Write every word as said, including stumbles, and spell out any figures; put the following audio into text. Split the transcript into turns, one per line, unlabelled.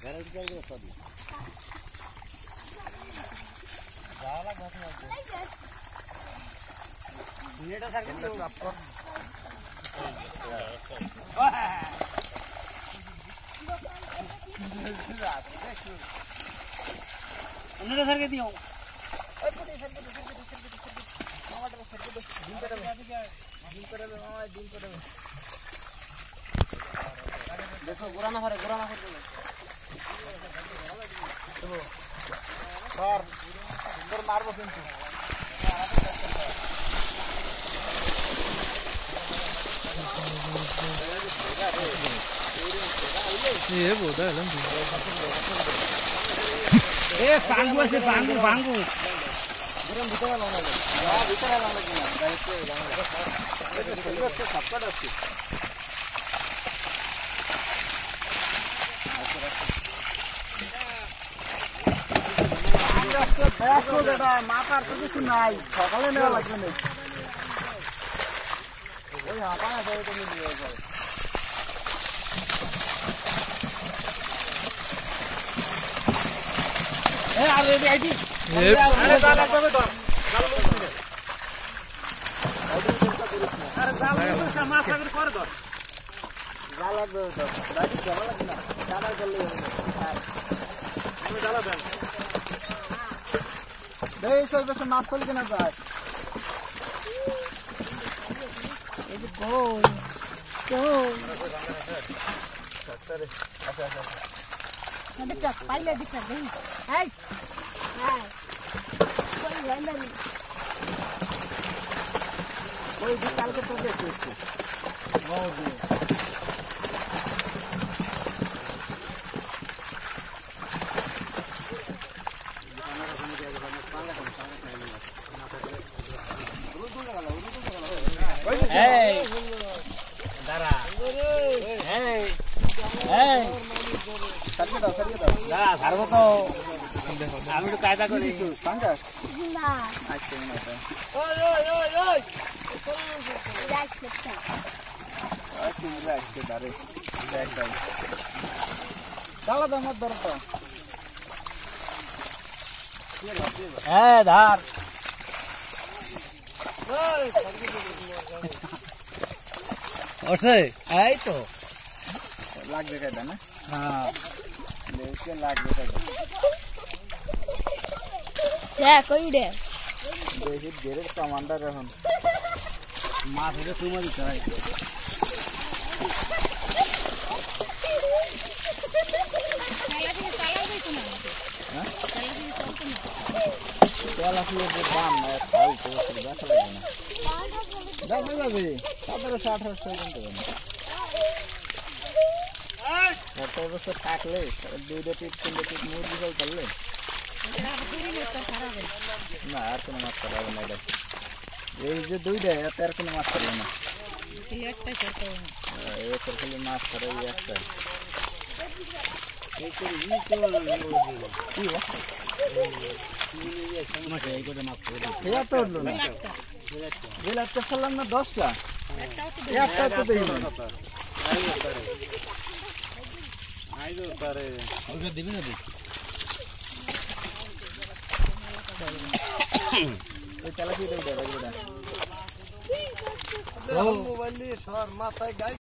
उन्होंने सर के दियो देखो गुरा ना फरे गुरा ना फरे सर सुंदर मारबो কিন্তু ये बोदा है लंबी ए बांगू से बांगू बांगू गुरम भीतर लाना है हां भीतर लाना है गाइसे लाना है सबका আছে ব্যস্ত দাদা মাথার তো কিছু নাই সকালে নেওয়া লাগবে না ওই হাঁটা না দেবে তুমি নিয়ে যাও এ আর রেডি আইডি আরে যা লাগবে তো আরে যা লাগবে তো মাছ আগের করে দাও যা লাগবে তো দাদি যাওয়া লাগবে না জানা করলে আর আমি জ্বালা দেন এই সব বেশ মাছ চল কেনা যায় এই যে কই কই সত্তর আচ্ছা আচ্ছা আমি তো পাইলে দিছ দেই এই হ্যাঁ কই গেলেন ওই যে কালকে তো দেখছি ওই Hey, Dara. Hey, hey. Sarke dao, sarke dao. Dara, sarko to. Ami to kaida kori. Pangas? Na. Acha na ta. Oy, oy, oy, oy. Relax, beta. Acha relax ke dare. Relax dai. Dala da mat dar to. Hey, Dar. और से आई तो लाग बेटा था ना हाँ लेके लाग बेटा क्या कोई डे देखिए डेरे कमांडर है हम माँ से तुम भी कराई Kalau sih itu bam, ya tahu tuh sudah selesai na. Dah mana be? Sabar साठ harus kan tuh. Foto besar tak le, dua dua tip tiga tip mood bisa kalle. Nah, arti nama sekarang mana dah? Ini je dua dah, ya terus nama sekarang mana? Lihat tak itu? Eh, terus nama sekarang lihat tak. Itu ini tu, iya. Ya तो लो ना ये लगता सलाम ना दस ला या तो तो दे ना आई दो तारे और देबे ना दे ये चला की दे दे ओ मोबाइल ले सर माथा गाय